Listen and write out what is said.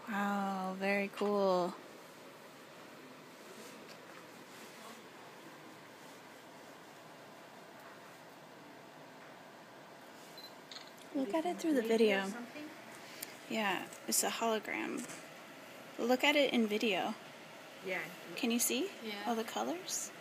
Wow, very cool. Look at it through the video. Yeah, it's a hologram. Look at it in video. Yeah. Can you see Yeah. all the colors?